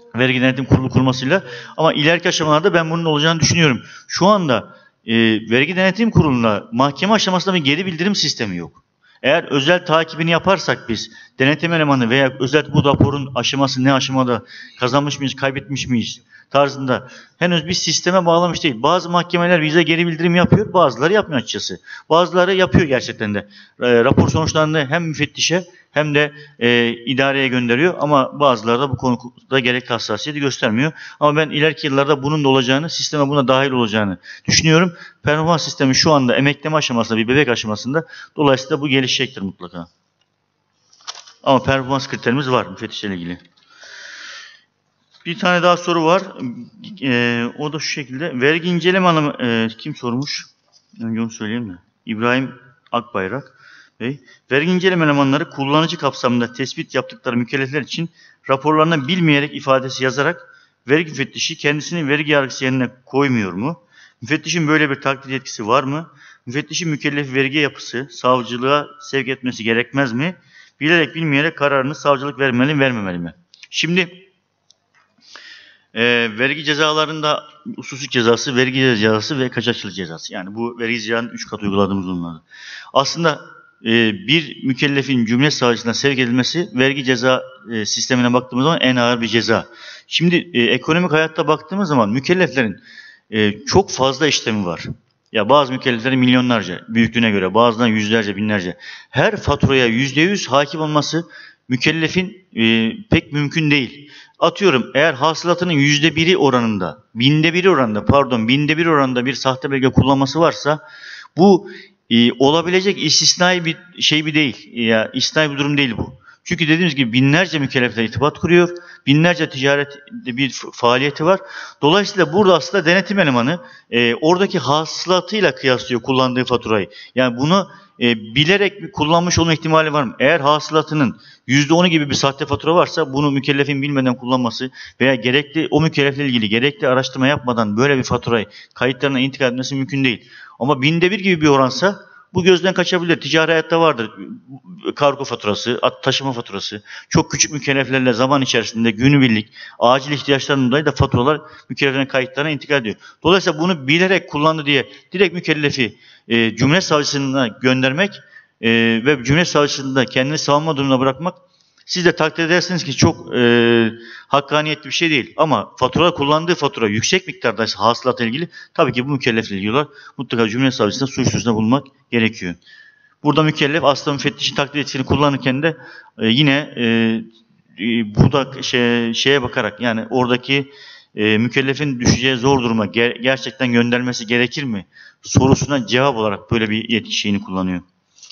[SPEAKER 3] Vergi Denetim Kurulu kurmasıyla. Ama ileriki aşamalarda ben bunun olacağını düşünüyorum. Şu anda e, Vergi Denetim Kurulu'na mahkeme aşamasında bir geri bildirim sistemi yok. Eğer özel takibini yaparsak biz, denetim elemanı veya özel bu raporun aşaması ne aşamada, kazanmış mıyız, kaybetmiş miyiz tarzında henüz bir sisteme bağlamış değil. Bazı mahkemeler bize geri bildirim yapıyor, bazıları yapmıyor açıkçası. Bazıları yapıyor gerçekten de. E, rapor sonuçlarını hem müfettişe hem de e, idareye gönderiyor ama bazıları da bu konuda gerekli hassasiyeti göstermiyor. Ama ben ileriki yıllarda bunun da olacağını, sisteme buna dahil olacağını düşünüyorum. Performans sistemi şu anda emekleme aşamasında, bir bebek aşamasında. Dolayısıyla bu gelişecektir mutlaka. Ama performans kriterimiz var müfettişle ilgili. Bir tane daha soru var. E, o da şu şekilde. Vergi inceleme hanım e, kim sormuş? Önce onu söyleyeyim de. İbrahim Akbayrak Bey. Vergi inceleme elemanları kullanıcı kapsamında tespit yaptıkları mükellefler için raporlarına bilmeyerek ifadesi yazarak vergi müfettişi kendisini vergi yargısı yerine koymuyor mu? Müfettişin böyle bir taklit yetkisi var mı? Müfettişin mükellef vergi yapısı savcılığa sevk etmesi gerekmez mi? Bilerek bilmeyerek kararını savcılık vermeli mi, vermemeli mi? Şimdi e, vergi cezalarında usulsüzlük cezası, vergi cezası ve kaçakçılık cezası. Yani bu vergi cezanın üç kat uyguladığımız onlarda. Aslında e, bir mükellefin Cumhuriyet Savcılığına sevk edilmesi vergi ceza e, sistemine baktığımız zaman en ağır bir ceza. Şimdi e, ekonomik hayatta baktığımız zaman mükelleflerin e, çok fazla işlemi var. Ya bazı mükelleflerin milyonlarca, büyüklüğüne göre, bazılarının yüzlerce, binlerce. Her faturaya yüzde yüz hakim olması mükellefin e, pek mümkün değil. Atıyorum eğer hasılatının yüzde biri oranında, binde biri oranında, pardon binde bir oranında bir sahte belge kullanması varsa bu e, olabilecek istisnai bir şey bir değil. Ya istisnai bir durum değil bu. Çünkü dediğimiz gibi binlerce mükellefle irtibat kuruyor, binlerce ticaret bir faaliyeti var. Dolayısıyla burada aslında denetim elemanı e, oradaki hasılatıyla kıyaslıyor kullandığı faturayı. Yani bunu e, bilerek kullanmış olma ihtimali var mı? Eğer hasılatının yüzde onu gibi bir sahte fatura varsa bunu mükellefin bilmeden kullanması veya gerekli o mükellefle ilgili gerekli araştırma yapmadan böyle bir faturayı kayıtlarına intikal etmesi mümkün değil. Ama binde bir gibi bir oransa bu gözden kaçabilir. Ticari hayatta vardır. Kargo faturası, taşıma faturası. Çok küçük mükelleflerle zaman içerisinde günübirlik, acil ihtiyaçlarından dolayı da faturalar mükelleflerin kayıtlarına intikal ediyor. Dolayısıyla bunu bilerek kullandı diye direkt mükellefi e, Cumhuriyet Savcısına göndermek e, ve Cumhuriyet Savcısı'nda kendini savunma durumuna bırakmak, siz de takdir edersiniz ki çok e, hakkaniyetli bir şey değil. Ama fatura kullandığı fatura yüksek miktardaysa hasılatla ilgili tabii ki bu mükellefle ilgili olarak mutlaka Cumhuriyet Savcısı'nda suç duyurusunda bulunmak gerekiyor. Burada mükellef aslında müfettişin takdir yetkisini kullanırken de e, yine e, e, burada şey, şeye bakarak yani oradaki e, mükellefin düşeceği zor duruma ger gerçekten göndermesi gerekir mi sorusuna cevap olarak böyle bir yetki şeyini kullanıyor.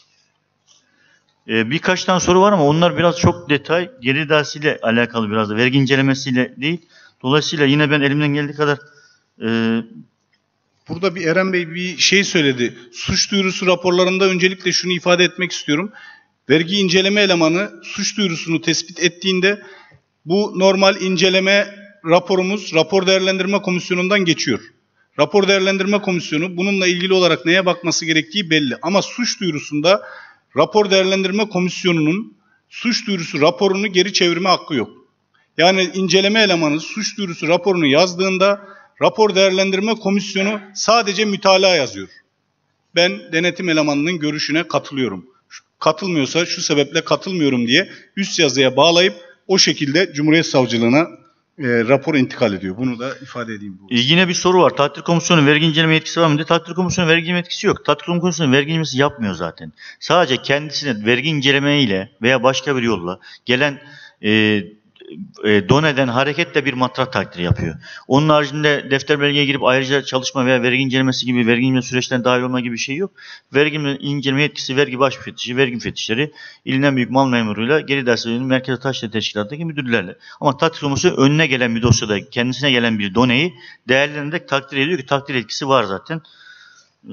[SPEAKER 3] Ee, birkaç tane soru var ama onlar biraz çok detay, gelir dersiyle alakalı biraz da, vergi incelemesiyle değil. Dolayısıyla yine ben elimden geldiği kadar... E...
[SPEAKER 4] Burada bir Eren Bey bir şey söyledi. Suç duyurusu raporlarında öncelikle şunu ifade etmek istiyorum. Vergi inceleme elemanı suç duyurusunu tespit ettiğinde bu normal inceleme raporumuz rapor değerlendirme komisyonundan geçiyor. Rapor değerlendirme komisyonu bununla ilgili olarak neye bakması gerektiği belli. Ama suç duyurusunda rapor değerlendirme komisyonunun suç duyurusu raporunu geri çevirme hakkı yok. Yani inceleme elemanı suç duyurusu raporunu yazdığında rapor değerlendirme komisyonu sadece mütalaa yazıyor. Ben denetim elemanının görüşüne katılıyorum. Katılmıyorsa şu sebeple katılmıyorum diye üst yazıya bağlayıp o şekilde Cumhuriyet Savcılığına e, rapor intikal ediyor. Bunu da ifade edeyim.
[SPEAKER 3] E, yine bir soru var. Takdir komisyonu vergi inceleme yetkisi var mı diye. Takdir komisyonu vergi inceleme yetkisi yok. Takdir komisyonu vergi incelemesi yapmıyor zaten. Sadece kendisine vergi inceleme ile veya başka bir yolla gelen e, e, doneden hareketle bir matrak takdiri yapıyor. Onun haricinde defter belgeye girip ayrıca çalışma veya vergi incelemesi gibi vergi inceleme süreçlerine dahil olma gibi bir şey yok. Vergi inceleme yetkisi vergi baş müfettişi, vergi müfettişleri, ilinden büyük mal memuruyla, geri derslerinin merkez taşra teşkilattaki müdürlerle. Ama takdir komisyonu önüne gelen bir dosyada kendisine gelen bir doneyi değerlendirerek takdir ediyor ki takdir etkisi var zaten. Ee,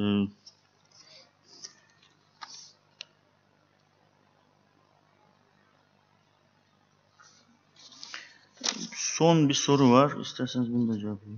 [SPEAKER 3] Son bir soru var. İsterseniz bunu da cevaplayayım.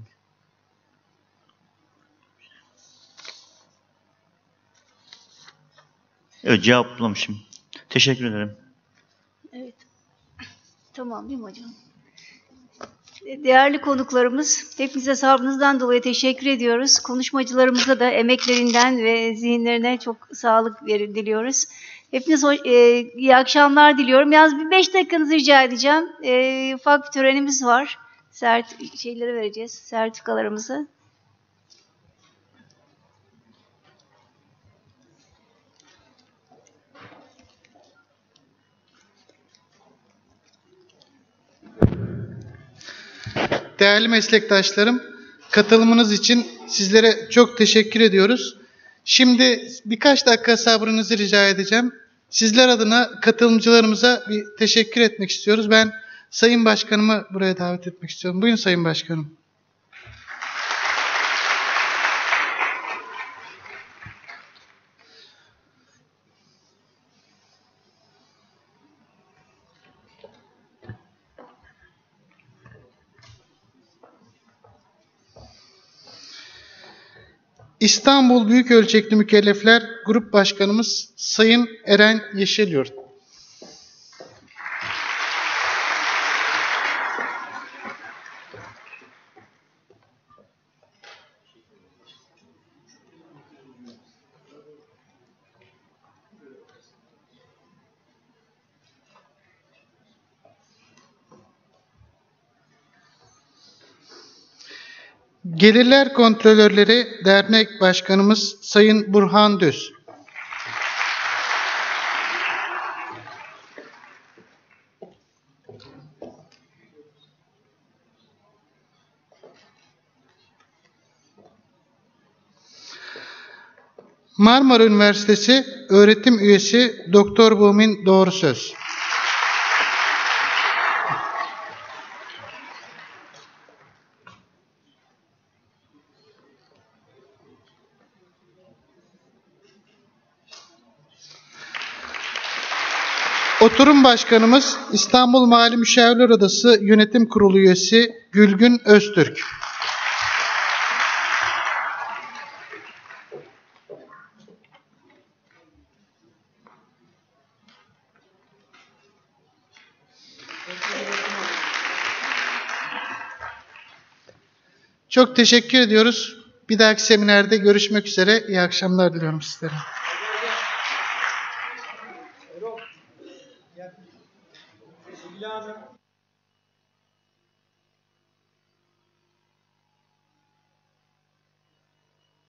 [SPEAKER 3] Evet, cevaplamışım. Teşekkür ederim.
[SPEAKER 2] Evet. Tamam değil mi hocam? Değerli konuklarımız, hepinize sabrınızdan dolayı teşekkür ediyoruz. Konuşmacılarımıza da emeklerinden ve zihinlerine çok sağlık verin diliyoruz. Hepiniz hoş, e, iyi akşamlar diliyorum. Yalnız bir beş dakikanızı rica edeceğim. E, ufak bir törenimiz var. Sert, şeyleri vereceğiz, sertifikalarımızı.
[SPEAKER 5] Değerli meslektaşlarım, katılımınız için sizlere çok teşekkür ediyoruz. Şimdi birkaç dakika sabrınızı rica edeceğim. Sizler adına katılımcılarımıza bir teşekkür etmek istiyoruz. Ben Sayın Başkanımı buraya davet etmek istiyorum. Buyurun Sayın Başkanım. İstanbul Büyükölçekli Mükellefler Grup Başkanımız Sayın Eren Yeşilyurt. Gelirler Kontrolörleri Dernek Başkanımız Sayın Burhan Düz. Marmara Üniversitesi Öğretim Üyesi Doktor Bumin Doğrusöz. Oturum Başkanımız İstanbul Mali Müşavirler Odası Yönetim Kurulu Üyesi Gülgün Öztürk. Çok teşekkür ediyoruz. Bir dahaki seminerde görüşmek üzere. İyi akşamlar diliyorum sizlere.